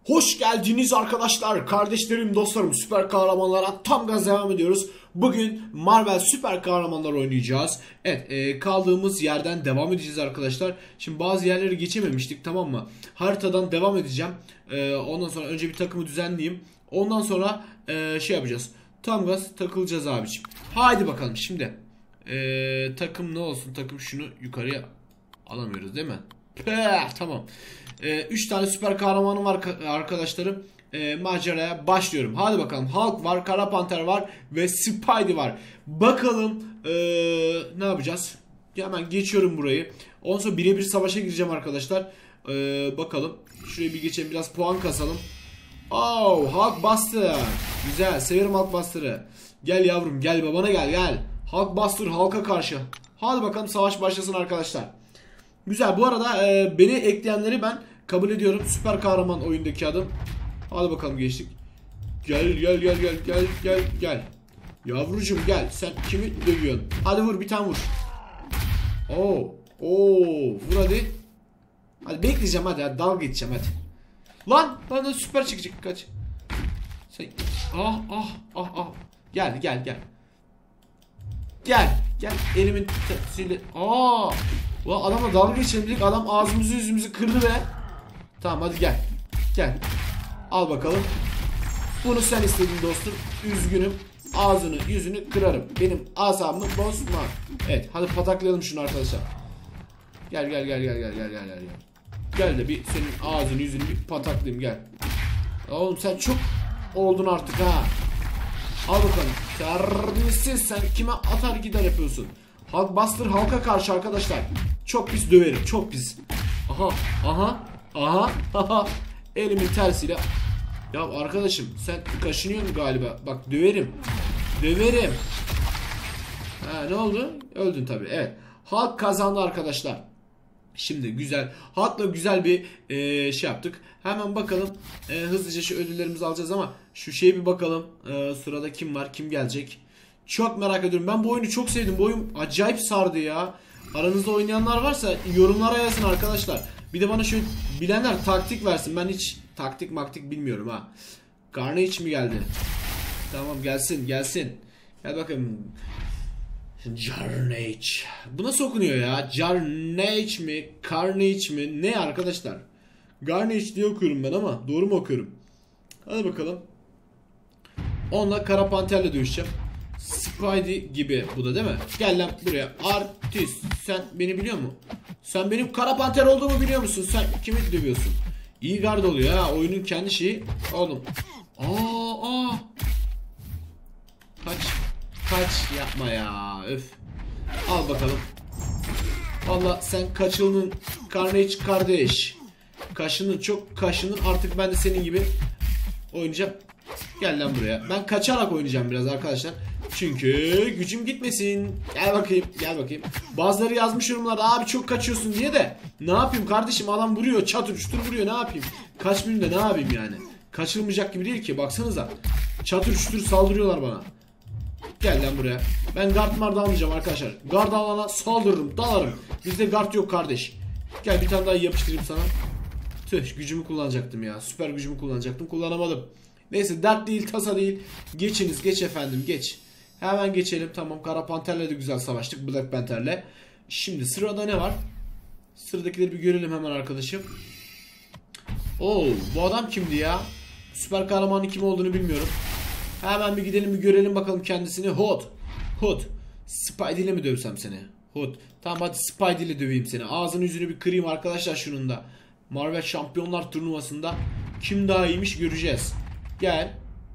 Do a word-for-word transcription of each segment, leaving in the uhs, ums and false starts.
Hoş geldiniz arkadaşlar, kardeşlerim, dostlarım, süper kahramanlara tam gaz devam ediyoruz. Bugün Marvel süper kahramanlar oynayacağız. Evet, e, kaldığımız yerden devam edeceğiz arkadaşlar. Şimdi bazı yerleri geçememiştik, tamam mı? Haritadan devam edeceğim. E, ondan sonra önce bir takımı düzenleyeyim. Ondan sonra e, şey yapacağız. Tam gaz takılacağız abiciğim. Haydi bakalım şimdi. E, takım ne olsun? Takım şunu yukarıya alamıyoruz değil mi? Peh, tamam. üç ee, tane süper kahramanım var arkadaşlarım. Ee, maceraya başlıyorum. Hadi bakalım. Hulk var, Kara Panter var ve Spidey var. Bakalım ee, ne yapacağız? Hemen geçiyorum burayı. Ondan sonra birebir savaşa gireceğim arkadaşlar. Ee, bakalım. Şuraya bir geçelim, biraz puan kasalım. Oh, Hulk Buster. Güzel, severim Hulk Buster'ı. Gel yavrum, gel babana gel gel. Hulk Buster Hulk'a karşı. Hadi bakalım, savaş başlasın arkadaşlar. Güzel. Bu arada e, beni ekleyenleri ben kabul ediyorum. Süper kahraman oyundaki adım. Hadi bakalım, geçtik. Gel gel gel gel gel gel gel. Yavrucum gel. Sen kimi dövüyorsun? Hadi vur, bir tane vur. Oo. Oo, vur hadi. Hadi bekleyeceğim, hadi, hadi dalga geçeceğim hadi. Lan lan süper çıkacak, kaç. Sen ah ah ah ah. Gel gel gel. Gel gel elimin tepsiyle. Aa. Ulan adamla dalga geçelim dedik, adam ağzımızı yüzümüzü kırdı be. Tamam hadi gel. Gel. Al bakalım. Bunu sen istedin dostum. Üzgünüm. Ağzını yüzünü kırarım. Benim asabımı bozma. Evet, hadi pataklayalım şunu arkadaşlar. Gel gel gel gel gel gel gel gel. Gel de bir senin ağzını yüzünü bir pataklayayım, gel. Oğlum sen çok oldun artık ha. Al bakalım. Terbiyesiz, sen kime atar gider yapıyorsun? Hulk Buster Hulk'a karşı arkadaşlar. Çok pis döverim, çok pis. Aha aha aha aha. Elimin tersiyle. Ya arkadaşım sen kaşınıyorsun galiba. Bak döverim. Döverim. Ha, ne oldu? Öldün tabii. Evet. Hulk kazandı arkadaşlar. Şimdi güzel. Hulk'la güzel bir e, şey yaptık. Hemen bakalım. E, hızlıca şu ödüllerimizi alacağız ama şu şeye bir bakalım. E, sırada kim var? Kim gelecek? Çok merak ediyorum. Ben bu oyunu çok sevdim. Bu oyun acayip sardı ya. Aranızda oynayanlar varsa yorumlara yazın arkadaşlar. Bir de bana şöyle bilenler taktik versin. Ben hiç taktik maktik bilmiyorum ha. Carnage mi geldi? Tamam, gelsin gelsin. Gel bakayım. Carnage. Bu nasıl okunuyor ya? Carnage mi? Carnage mi? Ne arkadaşlar? Carnage diye okuyorum ben ama doğru mu okuyorum? Hadi bakalım. Onunla Kara Panter'le dövüşeceğim. Spidey gibi bu da değil mi? Gel lan buraya. Artist. Sen beni biliyor musun? Sen benim Kara Panter olduğumu biliyor musun? Sen kimi dövüyorsun? İyi gard oluyor ha. Oyunun kendi şeyi. Oğlum. Aa, aa. Kaç. Kaç yapma ya. Öf. Al bakalım. Valla sen kaçıldın Carnage kardeş. Kaşının, çok kaşının, artık ben de senin gibi oynayacağım. Gel lan buraya. Ben kaçarak oynayacağım biraz arkadaşlar. Çünkü gücüm gitmesin. Gel bakayım, gel bakayım. Bazıları yazmış yorumlarda, abi çok kaçıyorsun diye de. Ne yapayım kardeşim, adam vuruyor, çatır çutur vuruyor, ne yapayım? Kaçmayayım da ne yapayım yani? Kaçılmayacak gibi değil ki, baksanıza. Çatır çutur saldırıyorlar bana. Gel lan buraya. Ben guard mard almayacağım arkadaşlar. Guard alana saldırırım, dalarım. Bizde guard yok kardeş. Gel bir tane daha yapıştırayım sana. Tüh, gücümü kullanacaktım ya. Süper gücümü kullanacaktım, kullanamadım. Neyse, dert değil, tasa değil. Geçiniz, geç efendim, geç. Hemen geçelim. Tamam, Kara Panter'le de güzel savaştık, Black Panther'le. Şimdi sırada ne var? Sıradakileri bir görelim hemen arkadaşım. Oo, bu adam kimdi ya? Süper kahramanın kim olduğunu bilmiyorum. Hemen bir gidelim, bir görelim bakalım kendisini. Hood. Hood. Spidey ile mi dövsem seni? Hood. Tamam, hadi Spidey ile döveyim seni. Ağzını yüzünü bir kırayım arkadaşlar şunun da. Marvel Şampiyonlar Turnuvası'nda kim daha iyiymiş göreceğiz. Gel.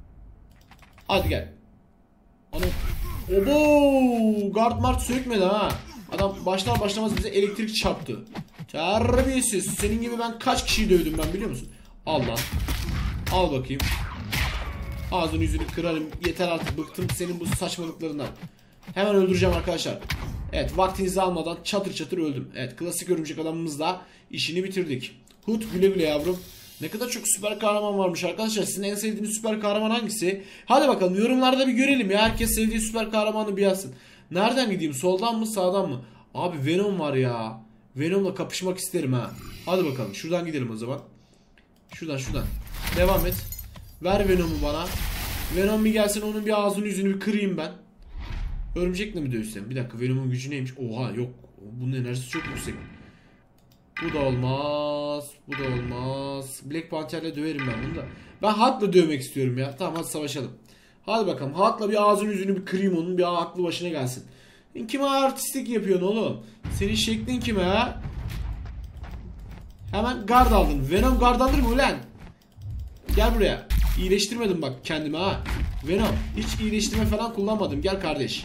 Hadi gel. Ana. Obo! Guard mart sökmedi ha. Adam başlar başlamaz bize elektrik çarptı. Terbiyesiz. Senin gibi ben kaç kişiyi dövdüm ben, biliyor musun? Al lan. Al bakayım. Ağzını yüzünü kırarım. Yeter artık, bıktım senin bu saçmalıklarından. Hemen öldüreceğim arkadaşlar. Evet, vaktinizi almadan çatır çatır öldüm. Evet, klasik örümcek adamımızla işini bitirdik. Hood, güle güle yavrum. Ne kadar çok süper kahraman varmış arkadaşlar. Sizin en sevdiğiniz süper kahraman hangisi? Hadi bakalım yorumlarda bir görelim ya. Herkes sevdiği süper kahramanı bir yazsın. Nereden gideyim? Soldan mı, sağdan mı? Abi Venom var ya. Venom'la kapışmak isterim ha. Hadi bakalım şuradan gidelim o zaman. Şuradan şuradan. Devam et. Ver Venom'u bana. Venom bir gelsin, onun bir ağzını yüzünü bir kırayım ben. Örümcekle mi dövüşsem? Bir dakika, Venom'un gücü neymiş? Oha yok. Bunun enerjisi çok yüksek. Bu da olmaz. Bu da olmaz. Black Panther'le döverim ben bunu da. Ben Hulk'la dövmek istiyorum ya. Tamam hadi savaşalım. Hadi bakalım. Hulk'la bir ağzını yüzünü bir kırayım, onun bir aklı başına gelsin. Sen kime artistik yapıyorsun oğlum? Senin şeklin kime ha? Hemen guard aldın. Venom guard alır mı ulan? Gel buraya. İyileştirmedim bak kendime ha. Venom hiç iyileştirme falan kullanmadım. Gel kardeş.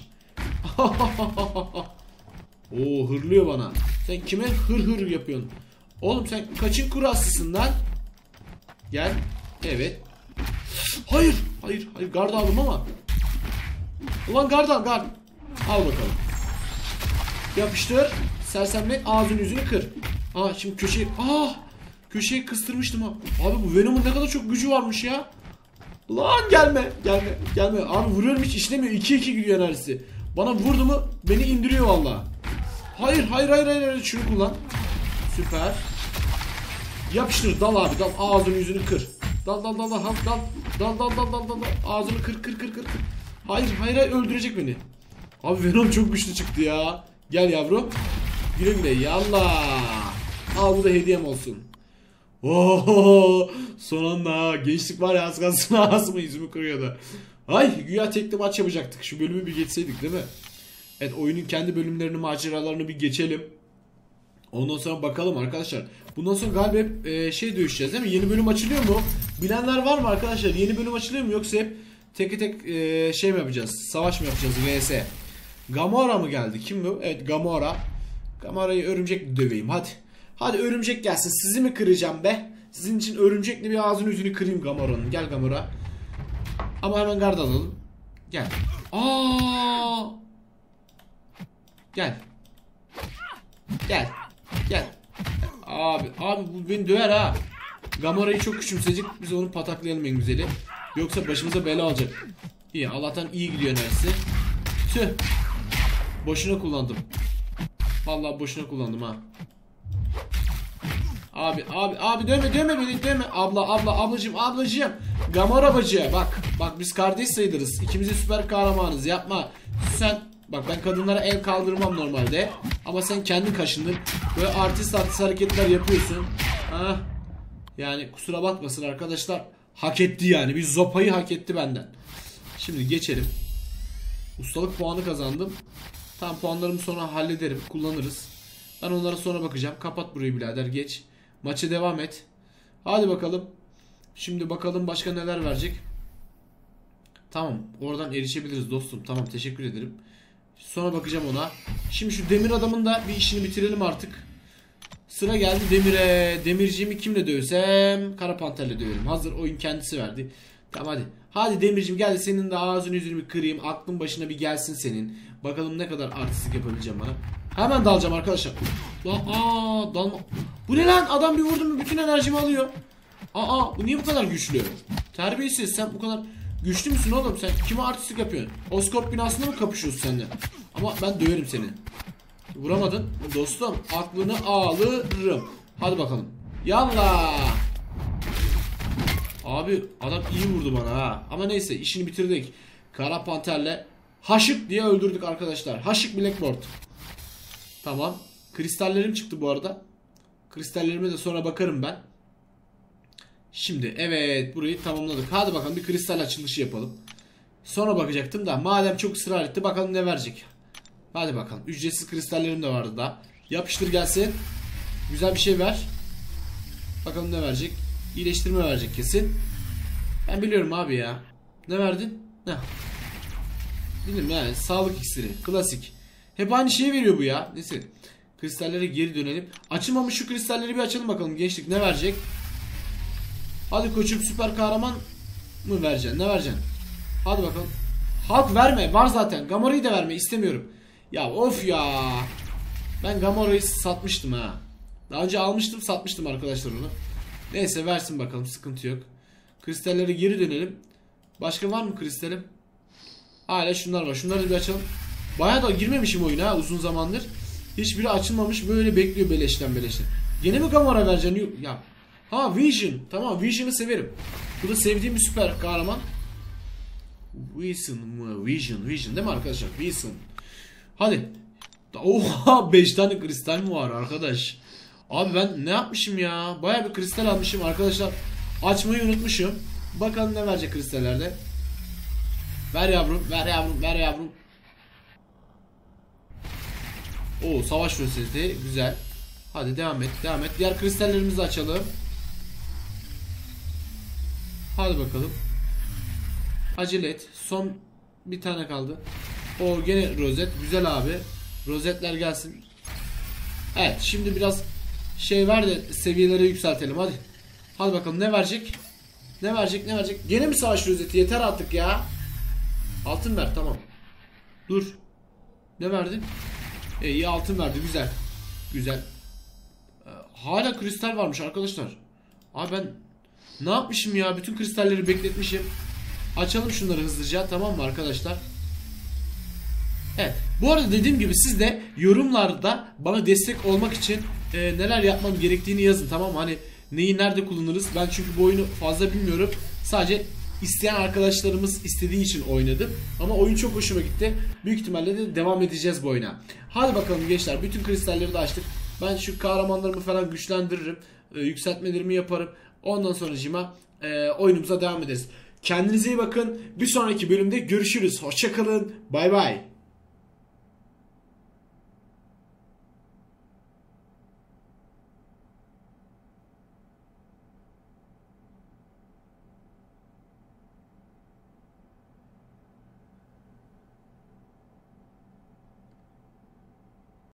Oo, hırlıyor bana. Sen kime hır hır yapıyorsun? Oğlum sen kaçın kurasısın lan? Gel. Evet. Hayır. Hayır. Hayır. Guard aldım ama. Ulan guard al guard. Al bakalım. Yapıştır. Sersemle ağzını yüzünü kır. Aa şimdi köşeye. Aa. Köşeye kıstırmıştım ha. Abi bu Venom'un ne kadar çok gücü varmış ya. Lan gelme. Gelme. Gelme. Abi vuruyorum hiç işlemiyor. iki iki gidiyor enerjisi. Bana vurdu mu beni indiriyor valla. Hayır hayır hayır hayır. Şunu kullan. Süper. Yapıştır. Dal abi dal. Ağzını yüzünü kır. Dal dal dal dal. Dal dal dal dal dal dal. Ağzını kır kır kır kır. Hayır hayır hayır, öldürecek beni. Abi Venom çok güçlü çıktı ya. Gel yavrum. Güle güle yallah. Al bu da hediyem olsun. Oho, son anda gençlik var ya, az kalsın ağzımı yüzümü kırıyordu. Ay güya tekli maç yapacaktık, şu bölümü bir geçseydik değil mi? Evet, oyunun kendi bölümlerini, maceralarını bir geçelim. Ondan sonra bakalım arkadaşlar. Bundan sonra galiba hep e, şey dövüşeceğiz değil mi? Yeni bölüm açılıyor mu? Bilenler var mı arkadaşlar? Yeni bölüm açılıyor mu, yoksa hep tek tek e, şey mi yapacağız? Savaş mı yapacağız? V S. Gamora mı geldi? Kim bu? Evet, Gamora. Gamora'yı örümcekle döveyim hadi. Hadi örümcek gelsin. Sizi mi kıracağım be? Sizin için örümcekle bir ağzını yüzünü kırayım Gamora'nın. Gel Gamora. Ama hemen gard alalım. Gel. Aa! Gel. Gel. Gel. Abi, abi bu beni döver ha. Gamora'yı çok küçümsecek. Biz onu pataklayalım en güzeli. Yoksa başımıza bela olacak. İyi, Allah'tan iyi gidiyor enerjisi. Tüh. Boşuna kullandım. Vallahi boşuna kullandım ha. Abi abi abi dövme dövme beni dövme. Abla abla ablacığım ablacığım. Gamora bacı bak. Bak biz kardeş sayılırız. İkimiz de süper kahramanız, yapma. Sen bak, ben kadınlara el kaldırmam normalde. Ama sen kendin kaşındın. Böyle artist artist hareketler yapıyorsun. Ha? Yani kusura bakmasın arkadaşlar. Hak etti yani. Bir zopayı hak etti benden. Şimdi geçelim. Ustalık puanı kazandım. Tam puanlarımı sonra hallederim. Kullanırız. Ben onlara sonra bakacağım. Kapat burayı birader, geç. Maça devam et. Hadi bakalım. Şimdi bakalım başka neler verecek. Tamam. Oradan erişebiliriz dostum. Tamam, teşekkür ederim. Sonra bakacağım ona. Şimdi şu demir adamın da bir işini bitirelim artık. Sıra geldi demire. Demirciğimi kimle dövsem? Kara Panter'le döverim. Hazır oyun kendisi verdi. Tamam hadi. Hadi demirciğim gel, senin de ağzını yüzünü bir kırayım. Aklın başına bir gelsin senin. Bakalım ne kadar artistik yapabileceğim bana. Hemen dalacağım arkadaşlar. Aa, dalma. Bu ne lan? Adam bir vurdu mu bütün enerjimi alıyor. Aa, bu niye bu kadar güçlü? Terbiyesiz, sen bu kadar güçlü müsün oğlum? Sen kime artistik yapıyorsun? Oscorp binasında mı kapışıyorsun seninle? Ama ben döverim seni. Vuramadın dostum, aklını alırım. Hadi bakalım. Yallah. Abi adam iyi vurdu bana ha. Ama neyse, işini bitirdik. Kara Panter'le haşık diye öldürdük arkadaşlar. Haşık Blackboard. Tamam. Kristallerim çıktı bu arada. Kristallerime de sonra bakarım ben. Şimdi evet, burayı tamamladık. Hadi bakalım bir kristal açılışı yapalım. Sonra bakacaktım da madem çok ısrar etti, bakalım ne verecek. Hadi bakalım. Ücretsiz kristallerim de vardı da. Yapıştır gelsin. Güzel bir şey ver. Bakalım ne verecek. İyileştirme verecek kesin. Ben biliyorum abi ya. Ne verdin? Ne? Bilmiyorum yani. Sağlık iksiri. Klasik. Hep aynı şeyi veriyor bu ya. Neyse. Kristallere geri dönelim. Açılmamış şu kristalleri bir açalım bakalım. Gençlik ne verecek? Hadi koçum, süper kahraman mı vereceksin? Ne vereceksin? Hadi bakalım. Hulk verme. Var zaten. Gamora'yı da verme. İstemiyorum. Ya of ya. Ben Gamora'yı satmıştım ha. Daha önce almıştım, satmıştım arkadaşlar onu. Neyse versin bakalım, sıkıntı yok. Kristallere geri dönelim. Başka var mı kristalim? Hala şunlar var. Şunları bir açalım. Bayağı da girmemişim oyuna uzun zamandır. Hiçbiri açılmamış, böyle bekliyor beleşten beleşten. Yine mi Gamora vereceksin? Ya Ha Vision. Tamam, Vision'ı severim. Bu da sevdiğim bir süper kahraman. Vision mı? Vision. Vision değil mi arkadaşlar? Vision. Hadi. Oha, beş tane kristal mi var arkadaş? Abi ben ne yapmışım ya? Baya bir kristal almışım arkadaşlar. Açmayı unutmuşum. Bakalım ne verecek kristallerde. Ver yavrum, ver yavrum, ver yavrum. Oo, savaş roseti güzel. Hadi devam et, devam et. Diğer kristallerimizi açalım. Hadi bakalım. Acele et. Son bir tane kaldı. O gene rozet. Güzel abi. Rozetler gelsin. Evet, şimdi biraz şey ver de seviyeleri yükseltelim hadi. Hadi bakalım ne verecek? Ne verecek, ne verecek? Gene mi savaş rozeti? Yeter artık ya. Altın ver, tamam. Dur. Ne verdin? E, iyi, altın verdi, güzel. Güzel. Ee, hala kristal varmış arkadaşlar. Abi ben ne yapmışım ya? Bütün kristalleri bekletmişim. Açalım şunları hızlıca, tamam mı arkadaşlar? Evet. Bu arada dediğim gibi siz de yorumlarda bana destek olmak için e, neler yapmam gerektiğini yazın, tamam mı? Hani neyi nerede kullanırız? Ben çünkü bu oyunu fazla bilmiyorum. Sadece isteyen arkadaşlarımız istediği için oynadım. Ama oyun çok hoşuma gitti. Büyük ihtimalle de devam edeceğiz bu oyuna. Hadi bakalım gençler. Bütün kristalleri de açtık. Ben şu kahramanlarımı falan güçlendiririm. E, yükseltmelerimi yaparım. Ondan sonracığıma e, oyunumuza devam ederiz. Kendinize iyi bakın. Bir sonraki bölümde görüşürüz. Hoşça kalın. Bay bay.